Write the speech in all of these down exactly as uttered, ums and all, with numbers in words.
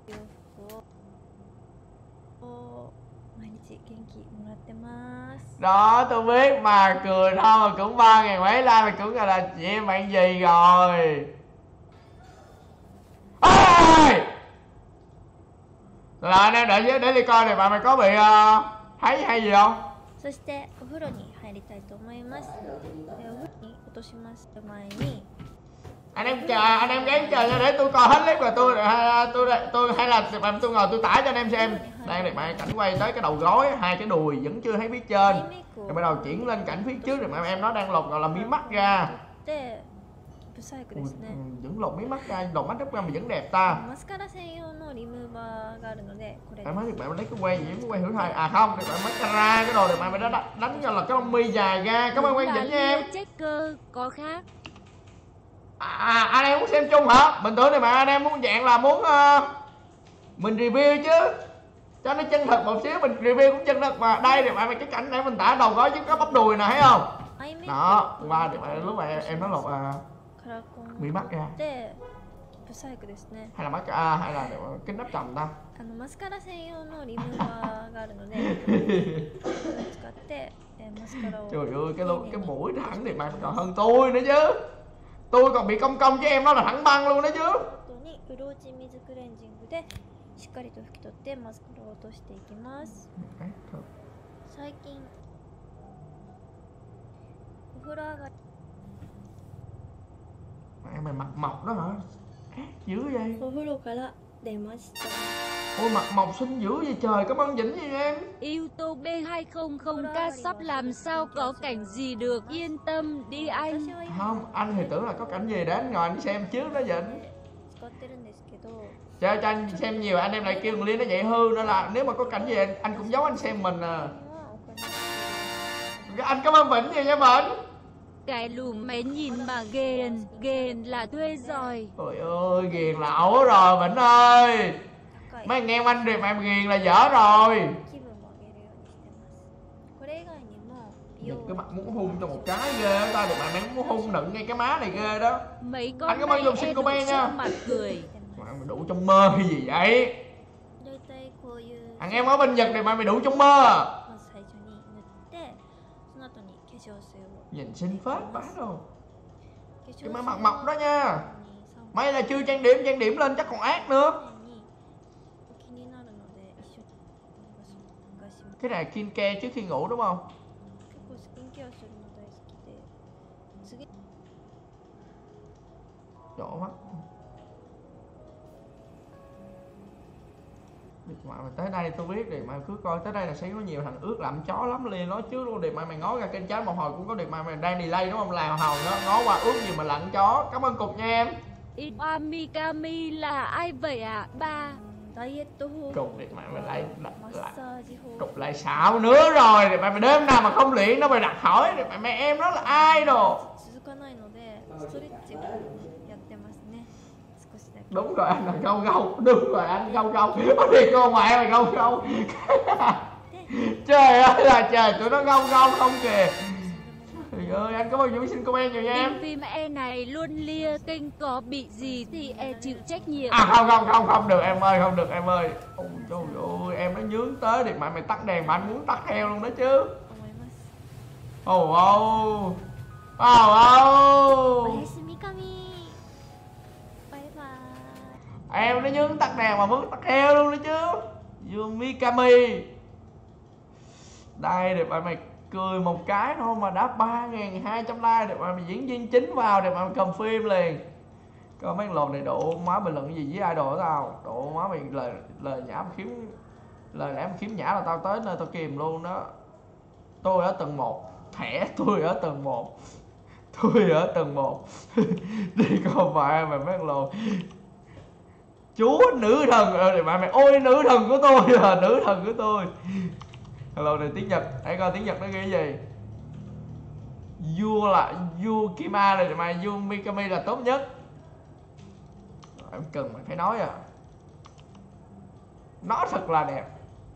洋服を毎日元気もらってます。 Đó tôi biết mà cười thôi mà cũng ba ngàn mấy like là cũng gọi là chị em bạn gì rồi. Ôi! Là anh em để để đi coi này bà mày có bị uh, thấy hay gì không? そしてお風呂に入りたいと思います。でお風呂に落とします前に Anh em chờ, anh em gán chờ cho để tôi coi hết clip rồi tôi tôi tôi hay là tôi ngồi tôi tải cho anh em xem. Đây này bạn cảnh quay tới cái đầu gối, hai cái đùi vẫn chưa thấy phía trên. Rồi bắt đầu chuyển lên cảnh phía trước rồi mà em nó đang lột gọi là mí mắt ra. Ui, vẫn lột mí mắt ra, lột mắt đắp ra mà vẫn đẹp ta. Em nói thì bạn lấy cái que gì cái que hữu thai à không, thì bạn mascara cái đồ thì bạn đã đánh cho là cái lông mi dài ra. Cảm ơn Quang Vĩnh nha em. Checker có khác. À, à, anh em muốn xem chung hả? Mình tưởng này mà anh em muốn dạng là muốn uh, mình review chứ cho nó chân thật một xíu, mình review cũng chân thật mà. Đây thì bạn cái cảnh này mình tả đầu gói chứ có bắp đùi nè thấy không? Đó, qua thì bạn lúc này em nói lột à, bị mắt ra. Hay là mắt à, hay là kính đắp trầm ta. Trời ơi cái lỗ, cái mũi thẳng thì bạn còn hơn tôi nữa chứ. Tôi còn bị cong cong chứ em nó là thẳng băng luôn đó chứ. Mẹ mày mặt mọc đó hả? Dữ vậy. Ôi mặt mọc xinh dữ vậy trời, cảm ơn Vĩnh nha em. YouTube hai không không k sắp làm sao có cảnh gì được, yên tâm đi anh. Không, anh thì tưởng là có cảnh gì để anh ngồi anh xem trước đó Vĩnh. Cho, cho anh xem nhiều anh em lại kêu Liên nó vậy hư nữa là nếu mà có cảnh gì anh cũng giấu anh xem mình à. Anh cảm ơn Vĩnh nhiều nha Vĩnh. Cái lùm mày nhìn mà ghiền, ghiền là thuê rồi. Trời ơi, ghiền là ẩu rồi Vĩnh ơi. Mấy anh em anh thì mày ghiền là dở rồi. Nhìn cái mặt muốn hung cho một cái ghê ta, được mà mày muốn hung nựng ngay cái má này ghê đó. Mấy con anh cảm ơn dùng xin của bé nha. Mặt cười. Mày đủ trong mơ hay gì vậy? Thằng em ở bên Nhật này mà mày đủ trong mơ. Nhìn xinh phết bá rồi. Cái má mặt mọc đó nha. May là chưa trang điểm, trang điểm lên chắc còn ác nữa. Cái này skin care trước khi ngủ đúng không? Chỗ mắt. Mà tới đây tôi biết thì mày cứ coi tới đây là sẽ có nhiều thằng ướt làm chó lắm liền nói trước luôn. Điệp mày mày ngó ra kênh trái một hồi cũng có Điệp mày mày đang delay đúng không? Lào hầu đó ngó qua ướt gì mà lặn chó. Cảm ơn Cục nha em. Mikami là ai vậy ạ? À? Ba Cục Điệp mày mày lại Cục lại xạo nữa rồi. Điệp mày mày đêm nào mà không luyện nó mày đặt hỏi Điệp mày mày em đó là ai đồ. Đúng rồi anh là gâu gâu. Đúng rồi anh gâu gâu. Có đi cô ngoại mày gâu gâu. Trời ơi là trời tụi nó gâu gâu không kìa. Trời ơi anh cảm ơn Dũng xin comment nhiều nha em. Phim e này luôn lia kênh có bị gì thì e chịu trách nhiệm. À không không không không được em ơi, không được em ơi. Ôi trời ơi em nó nhướng tới thì mày mày tắt đèn mà anh muốn tắt theo luôn đó chứ. Ồ ô. Ồ ô. Em nó nhướng tắt đèn mà muốn tắt theo luôn đó chứ. Yumikami. Đây để bạn mày cười một cái thôi mà đã ba nghìn hai trăm like để mà mày diễn viên chính vào để mà mày cầm phim liền. Coi mấy lồn này độ má bình luận gì với idol tao. Độ má mày lời lời nhảm khiếm lời lẽ khiếm nhã là tao tới nơi tao kìm luôn đó. Tôi ở tầng một, thẻ tôi ở tầng một. Tôi ở tầng một. Đi coi phải mày mấy lồn. Chúa nữ thần rồi mày mày ôi nữ thần của tôi là nữ thần của tôi. Hello này tiếng Nhật, hãy coi tiếng Nhật nó ghi gì. Yu là Yukima này mà Yumikami là tốt nhất. Em cần mày phải nói à. Nó thật là đẹp.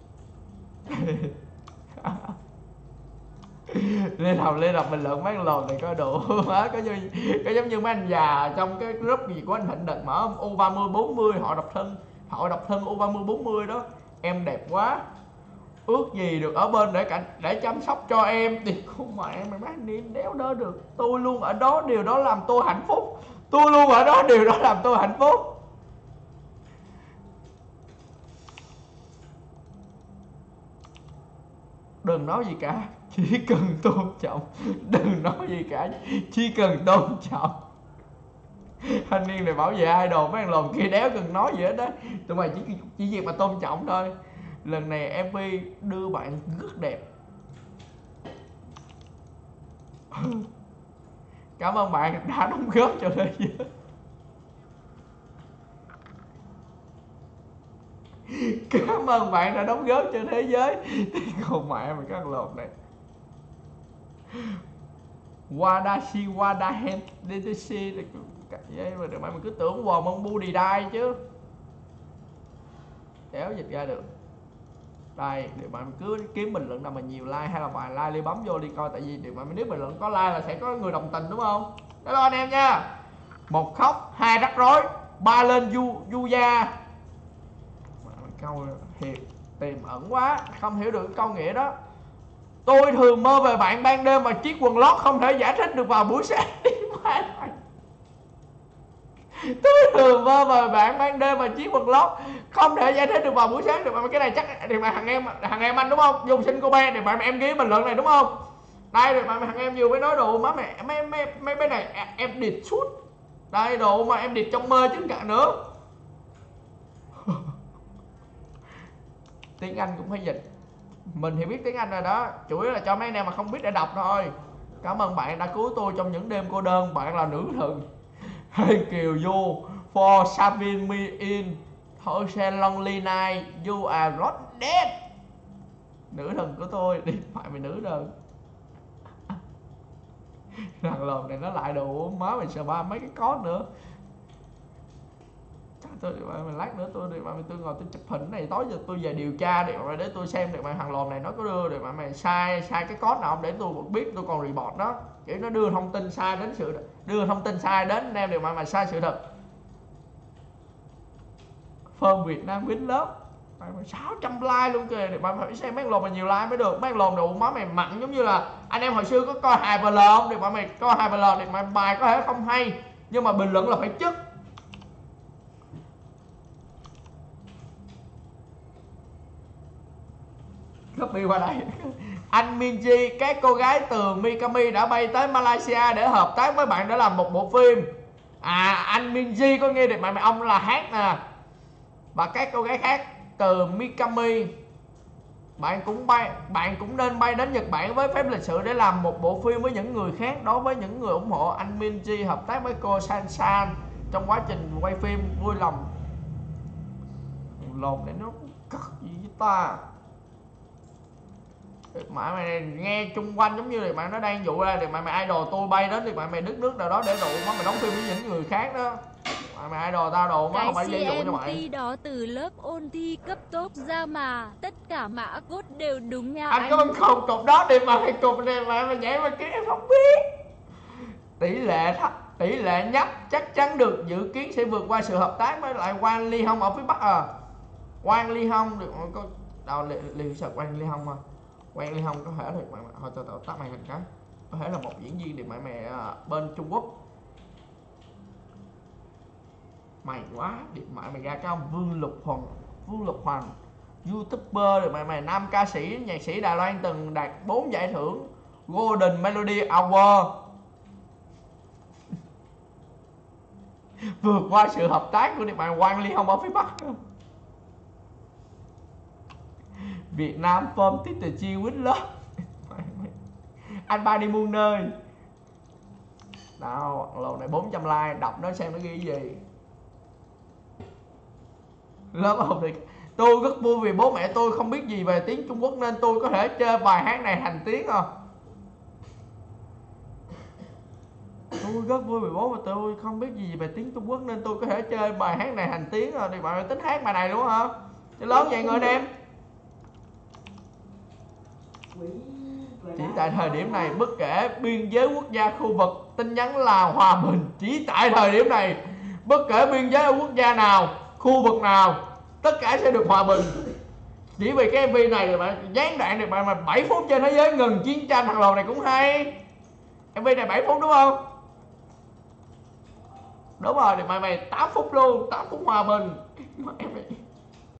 Lên học lên đọc bình luận mấy lồn này có đủ má có như có giống như mấy anh già trong cái group gì của anh Thịnh Địch mở U ba mươi bốn mươi họ độc thân Hội độc thân U ba mươi bốn mươi đó. Em đẹp quá, ước gì được ở bên để cảnh để chăm sóc cho em. Thì không mà em mày má niêm đéo đó được. Tôi luôn ở đó, điều đó làm tôi hạnh phúc. Tôi luôn ở đó, điều đó làm tôi hạnh phúc. Đừng nói gì cả, chỉ cần tôn trọng. Đừng nói gì cả, chỉ cần tôn trọng. Thanh niên này bảo vệ idol, mấy thằng lồn kia đéo cần nói gì hết đó. Tụi mày chỉ chỉ việc mà tôn trọng thôi. Lần này em vê đưa bạn rất đẹp. Cảm ơn bạn đã đóng góp cho thế giới. Cảm ơn bạn đã đóng góp cho thế giới. Còn mẹ mày các lột này. Wadashi Wadahen đê tê xê vậy mà mày cứ tưởng World Mong Budi đi chứ. Kéo dịch ra được. Đây, để bạn cứ kiếm bình luận nào mà nhiều like hay là vài like đi bấm vô đi coi. Tại vì để mà nếu bình luận có like là sẽ có người đồng tình đúng không? Đó anh em nha. Một khóc, hai rắc rối, ba lên du du da. Câu hiệp tiềm ẩn quá, không hiểu được câu nghĩa đó. Tôi thường mơ về bạn ban đêm và chiếc quần lót không thể giải thích được vào buổi sáng. Tôi thường mơ về bạn ban đêm và chiếc quần lót không thể giải thích được vào buổi sáng. Được mà cái này chắc thì mà thằng em thằng em anh đúng không? Dùng sinh cô bé để bạn em ghi bình luận này đúng không? Đây rồi mà thằng em vừa mới nói đồ má mẹ mấy mấy mấy cái này em địt suốt. Đây đồ mà em địt trong mơ chứ cả nữa. Tiếng Anh cũng phải dịch. Mình thì biết tiếng Anh rồi đó, chủ yếu là cho mấy anh em mà không biết để đọc thôi. Cảm ơn bạn đã cứu tôi trong những đêm cô đơn. Bạn là nữ thần. Hey Kiều You for saving me in Ocean Lonely Night. You are not dead. Nữ thần của tôi. Đi phải mày nữ thần. Thằng lồn này nó lại đồ má mày sợ ba mấy cái có nữa. Tôi để mà lát nữa tôi để mà tôi ngồi tôi chụp hình này, tối giờ tôi về điều tra để mà để tôi xem để mà thằng lồn này nó có đưa để mà mày sai sai cái code nào không để tôi biết, tôi còn report đó. Kiểu nó đưa thông tin sai đến sự đưa thông tin sai đến anh em để mà mày sai sự thật. Firm Việt Nam Win lớp sáu trăm like luôn kìa, để mà phải xem mấy lồn mà nhiều like mới được. Mấy lồn đủ má mày mặn giống như là anh em hồi xưa có coi hài vê lờ không, để mà mày coi hài vê lờ để mà bài có thể không hay nhưng mà bình luận là phải chất. Copy qua đây. Anh Minji, các cô gái từ Mikami đã bay tới Malaysia để hợp tác với bạn để làm một bộ phim. À, anh Minji có nghe được mà mày ông là hát nè. Và các cô gái khác từ Mikami, bạn cũng bay bạn cũng nên bay đến Nhật Bản với phép lịch sự để làm một bộ phim với những người khác. Đối với những người ủng hộ anh Minji hợp tác với cô San San trong quá trình quay phim, vui lòng. Lồn này nó cất gì với ta. Mà mày nghe chung quanh giống như là mày nó đang dụ ra thì mày mày idol tôi bay đến thì mày mày đứt nước nào đó để đủ mà mày đóng phim với những người khác đó. Mày mày idol tao đồ mà không phải dễ dụ cho mày. Cái đó từ lớp ôn thi cấp tốt ra mà tất cả mã code đều đúng nha anh. Anh Có con không cục đó đi mà mày cục này mà mày nhảy mà kia em không biết. Tỷ lệ thấp, tỷ lệ nhấp chắc chắn được dự kiến sẽ vượt qua sự hợp tác với lại Wang Ly Hong ở phía Bắc à. Wang Ly Hong được có đâu liền sợ Wang Ly Hong mà. Quen Ly Hong có thể thì mày thôi tao tắt màn hình cái, có thể là một diễn viên thì mày mày bên Trung Quốc. Mày quá điện mại mày ra cái ông Vương Lục Hoàng, Vương Lục Hoàng YouTuber rồi mày mày nam ca sĩ nhạc sĩ Đài Loan từng đạt bốn giải thưởng Golden Melody Award. Vượt qua sự hợp tác của điện mại Wang Ly Hong ở phía Bắc. Việt Nam Form Twitter Chi Win lớp. Anh ba đi muôn nơi. Nào, lầu này bốn trăm like, đọc nó xem nó ghi cái gì. Lớp học đi. Tôi rất vui vì bố mẹ tôi không biết gì về tiếng Trung Quốc nên tôi có thể chơi bài hát này thành tiếng không? Tôi rất vui vì bố mẹ tôi không biết gì về tiếng Trung Quốc nên tôi có thể chơi bài hát này thành tiếng rồi. Thì bạn tính hát bài này đúng không hả? Chứ lớn vậy người anh em. Chỉ tại thời điểm này, bất kể biên giới quốc gia khu vực, tin nhắn là hòa bình. Chỉ tại thời điểm này, bất kể biên giới ở quốc gia nào, khu vực nào, tất cả sẽ được hòa bình. Chỉ vì cái em vê này mà gián đoạn được mà bảy phút trên thế giới ngừng chiến tranh, thằng lồn này cũng hay. em vê này bảy phút đúng không? Đúng rồi, thì mày mày tám phút luôn, tám phút hòa bình.